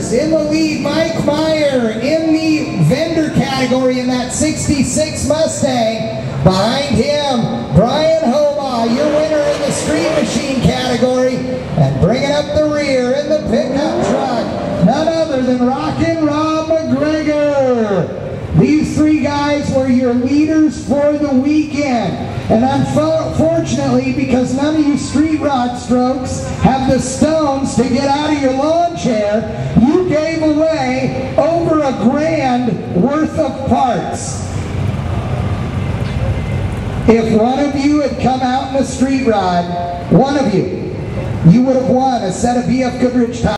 $100. In the lead, Mike Meyer in the vendor category in that 66 Mustang. Behind him, Brian Hobaugh, your winner in the street machine category. And bringing up the rear in the pickup truck, none other than Rockin' Rob McGregor. These three guys were your leaders for the weekend. And unfortunately, because none of you street rod strokes have the stones to get out of your lawn chair, you gave away over $1,000 worth of parts. If one of you had come out in a street rod, one of you would have won a set of BF Goodrich tires.